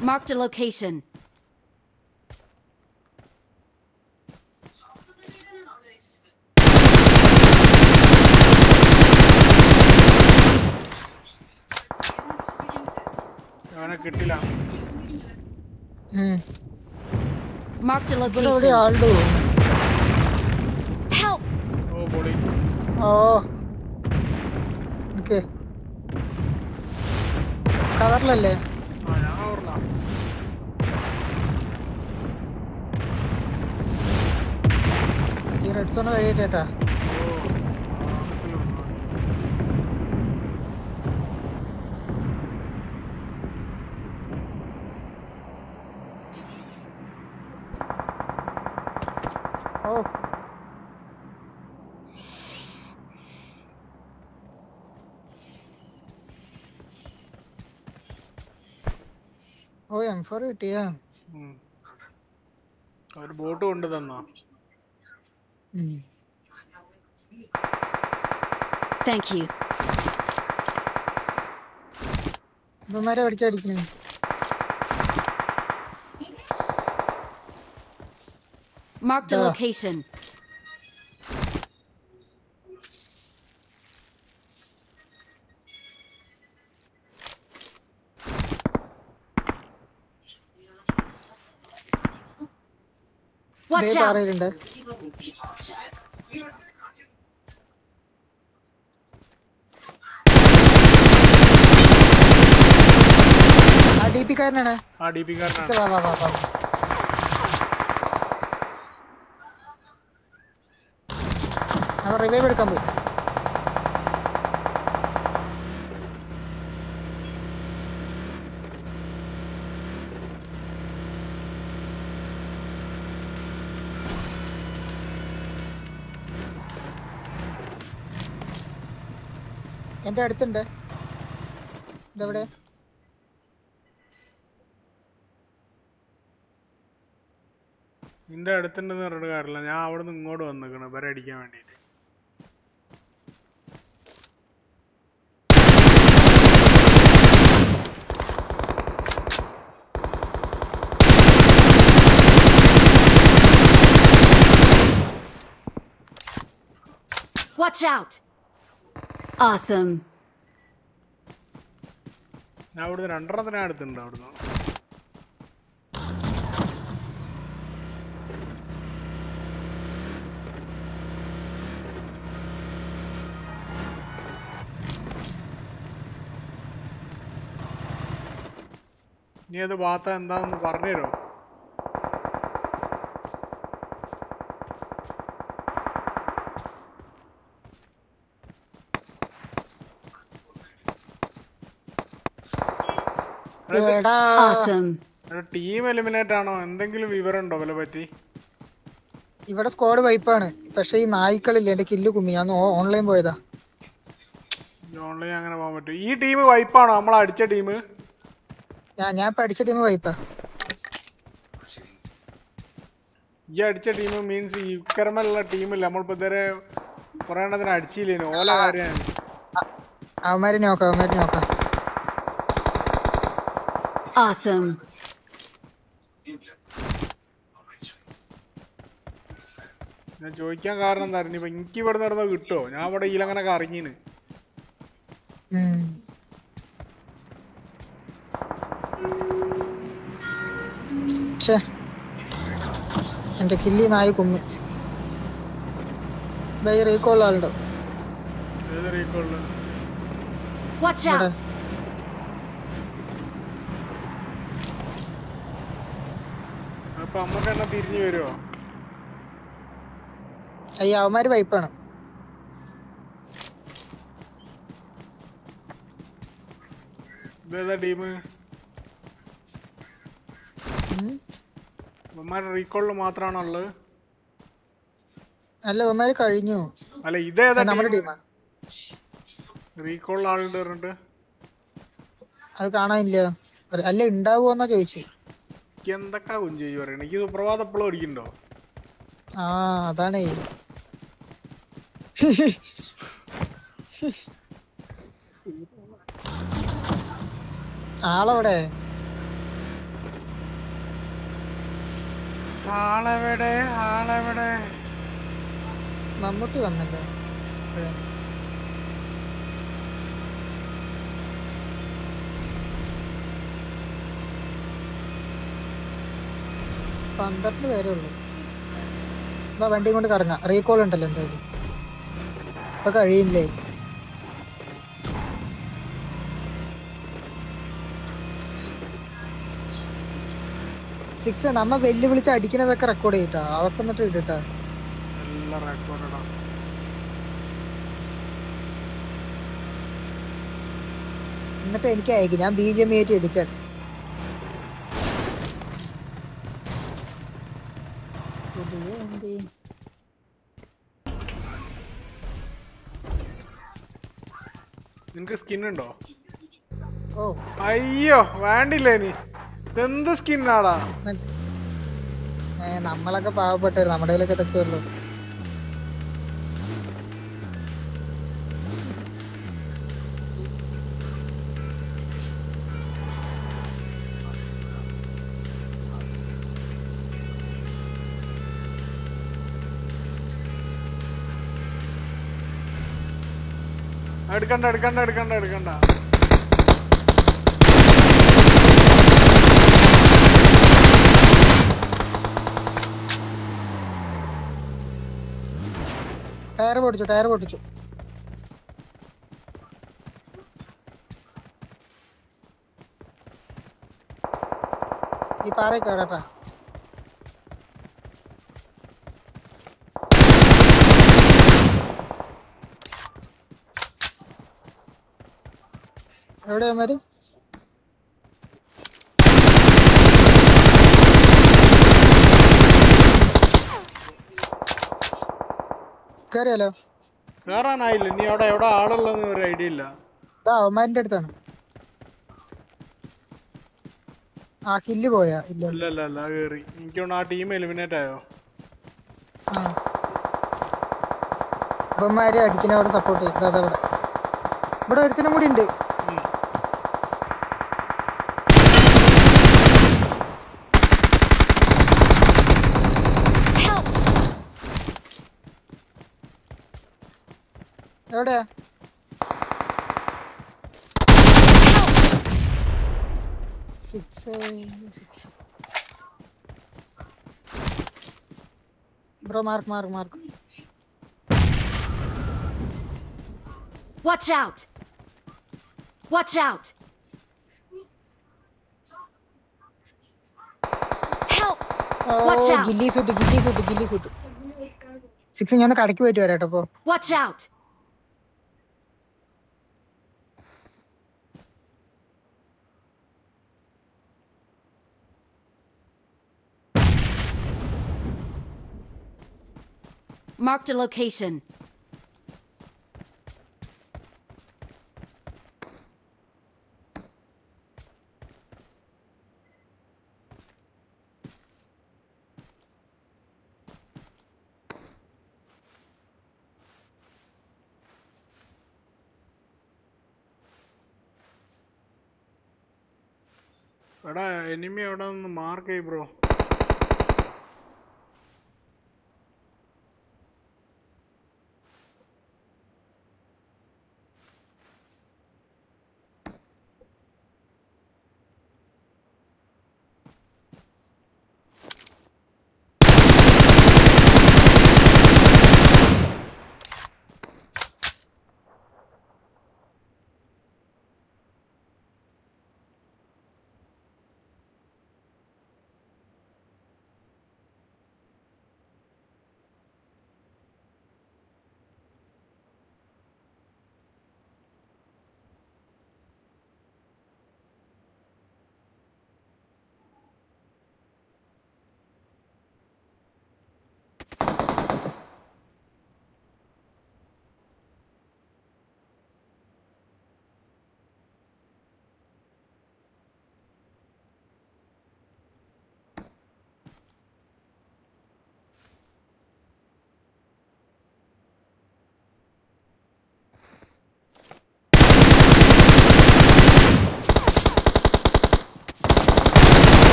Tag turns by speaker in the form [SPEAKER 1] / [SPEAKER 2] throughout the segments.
[SPEAKER 1] Marked a location. Marked a location. Help!
[SPEAKER 2] Oh, body.
[SPEAKER 3] Oh. Okay. കവറിലല്ലേ?
[SPEAKER 2] ഞാൻ കവറിലാ.
[SPEAKER 3] ഈ red zone കഴിയട്ടേട്ടാ. ഓ ഓ M4 കിട്ടിയാ.
[SPEAKER 2] ഒരു boat കൊണ്ട് തന്നോ?
[SPEAKER 1] Thank you.
[SPEAKER 3] ഇവന്മാരെ പഠിക്കാതിരിക്കണേ.
[SPEAKER 1] Marked a location. Watch out!
[SPEAKER 3] DP കാരനാണ്.
[SPEAKER 2] DP കാരനാണ്.
[SPEAKER 3] വാ വാ വാ. അവൻ റിവൈവ് എടുക്കാൻ പോയി. എന്റെ അടുത്തുണ്ട്. ഇതെവിടെ?
[SPEAKER 2] നിന്റെ അടുത്തുണ്ടെന്ന് പറഞ്ഞിട്ട് കാര്യമില്ല. ഞാൻ അവിടെ നിന്ന് ഇങ്ങോട്ട് വന്നിക്കണ് ഇവരെ അടിക്കാൻ വേണ്ടിട്ട്.
[SPEAKER 1] Watch out! Awesome.
[SPEAKER 2] ഞാൻ അവിടുന്ന് രണ്ടെണ്ണത്തിനെ അടുത്തുണ്ട് അവിടുന്ന്. നീ അത് ഭാഗത്ത എന്താന്ന് പറഞ്ഞുതരോ? ടീം എലിമിനേറ്റ് ആണോ? എന്തെങ്കിലും വിവരം ഉണ്ടോ അതിനെ പറ്റി?
[SPEAKER 3] ഇവിടെ സ്ക്വാഡ് വൈപ്പാണ്. പക്ഷെ ഈ നായ്ക്കളില്ല. എന്റെ കില്ല് കുമ്മി. ഞാൻ ഓൺലൈൻ പോയതാ.
[SPEAKER 2] ഓൺലൈൻ അങ്ങനെ പോകാൻ പറ്റും. ഈ ടീം വൈപ്പാണോ? നമ്മൾ അടിച്ച ടീം?
[SPEAKER 3] ഞാൻ ഇപ്പൊ അടിച്ച ടീം വൈപ്പാ.
[SPEAKER 2] ഈ അടിച്ച ടീം മീൻസ് ഈ കരമലുള്ള ടീമില്ല. നമ്മളിപ്പോ ഇതുവരെ കുറെ എണ്ണത്തിന് അടിച്ചില്ലേനു. ഓല കാര്യമാണ്.
[SPEAKER 3] അവന്മാര് നോക്കാം.
[SPEAKER 1] Awesome.
[SPEAKER 2] ഞാൻ ചോദിക്കാൻ കാരണം എന്തായിരുന്നു, ഇപ്പൊ എനിക്ക് ഇവിടെ നടന്നത് കിട്ടുമോ? ഞാൻ ഇവിടെ ഈലങ്ങനെ കറങ്ങീന്.
[SPEAKER 3] എന്റെ കില്ലി നായി കുമ്മി. റീകോൾ ആളുണ്ടോ?
[SPEAKER 2] ഏത് റീകോളില്?
[SPEAKER 1] Watch out!
[SPEAKER 2] അപ്പൊ അമ്മക്ക് എന്നെ തിരിഞ്ഞു വരുമോ?
[SPEAKER 3] അയ്യ അവന്മാര് വൈപ്പാണ്.
[SPEAKER 2] ഇതേതാ ടീം? അവന്മാര് റീകോളില് മാത്രമാണോ ഉള്ളത്?
[SPEAKER 3] അല്ല അവന്മാര് കഴിഞ്ഞു.
[SPEAKER 2] അല്ല ഇതേതാ
[SPEAKER 3] നമ്മുടെ ടീമാ.
[SPEAKER 2] റീകോളിൽ ആളുണ്ട് പറഞ്ഞിട്ട്
[SPEAKER 3] അത് കാണാനില്ല. അല്ല ഉണ്ടാവുമെന്നാ ചോദിച്ചു.
[SPEAKER 2] എന്തൊക്കെ കുഞ്ചു പറയണ? എനിക്ക് സുപ്രഭാതം എപ്പോഴും ഓടിക്കണ്ടോ?
[SPEAKER 3] ആ അതാണേ. ആളവിടെ
[SPEAKER 2] ആളെവിടെ ആളെവിടെ?
[SPEAKER 3] മമ്മൂട്ടി വന്നല്ലോ. 12 പേരേ ഉള്ളൂ. വണ്ടി കൊണ്ട് കറങ്ങാം. റീകോൾ ഉണ്ടല്ലോ എന്തായാലും. ഇപ്പൊ കഴിയില്ലേ? സിക്സ് നമ്മ വെല്ലുവിളിച്ച് അടിക്കണതൊക്കെ റെക്കോർഡ് ചെയ്തിട്ടാ. അതൊക്കെ എന്നിട്ട് ഇട്ടിട്ടാ.
[SPEAKER 2] എല്ലാം റെക്കോർഡാ.
[SPEAKER 3] എന്നിട്ട് എനിക്ക് അയക്കും. ഞാൻ BGM ആയിട്ട് എടുക്കാൻ.
[SPEAKER 2] നിനക്ക് സ്കിൻ ഉണ്ടോ?
[SPEAKER 3] ഓ
[SPEAKER 2] അയ്യോ വേണ്ടില്ലേ നീ. എന്ത് സ്കിന്നാടാ?
[SPEAKER 3] നമ്മളൊക്കെ പാവപ്പെട്ടവര്. നമ്മുടെ കയ്യിലൊക്കെ ഇതൊക്കെ ഉള്ളു.
[SPEAKER 2] എടുക്കണ്ട എടുക്കണ്ട എടുക്കണ്ട എടുക്കണ്ട.
[SPEAKER 3] ടയർ പൊട്ടിച്ചു. ടയർ പൊട്ടിച്ചു. ഈ പാറ കയറാട്ടാ. എവിടെയാ മാര്? കേറിയാലോ?
[SPEAKER 2] കേറാനായില്ല. നീ അവിടെ എവിടെ ആളുള്ളതെന്ന് ഒരു ഐഡിയ ഇല്ല.
[SPEAKER 3] അവന്മാരിന്റെ അടുത്താണ്. ആ കില്ല് പോയാ? ഇല്ല
[SPEAKER 2] ഇല്ല ഇല്ല ഇല്ല കേറി. എനിക്കൊന്ന് ആ ടീം എലിമിനേറ്റ് ആയോ?
[SPEAKER 3] അവന്മാരെ അടിക്കുന്ന അവിടെ സപ്പോർട്ട് ചെയ്യും. അതാ ഇവിടെ. ഇവിടെ ഒരുത്തിനും കൂടി ഉണ്ട്. എവിടെയാ? Bro mark.
[SPEAKER 1] Watch out! Watch out! Help! Watch out!
[SPEAKER 3] Ghillie suit. Six ഞാൻ കടയ്ക്ക് പോയിട്ട് വരാട്ടോ. ഇപ്പൊ
[SPEAKER 1] Watch out! Marked a location.
[SPEAKER 2] എടാ എനിമി എവിടെ നിന്ന് മാർക്ക് ചെയ്യ് ബ്രോ.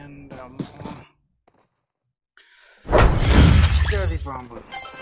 [SPEAKER 2] എൻ്റെ അമ്മ ജാതി പാമ്പ്